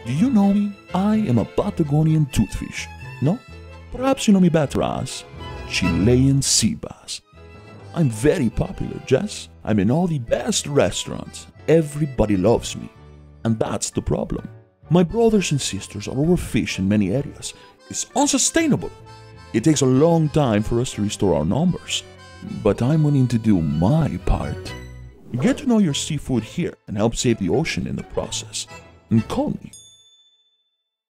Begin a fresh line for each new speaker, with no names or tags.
Do you know me? I am a Patagonian toothfish. No? Perhaps you know me better as Chilean Seabass. I'm very popular, Jess. I'm in all the best restaurants. Everybody loves me. And that's the problem. My brothers and sisters are overfished in many areas. It's unsustainable. It takes a long time for us to restore our numbers. But I'm willing to do my part. Get to know your seafood here and help save the ocean in the process. And call me.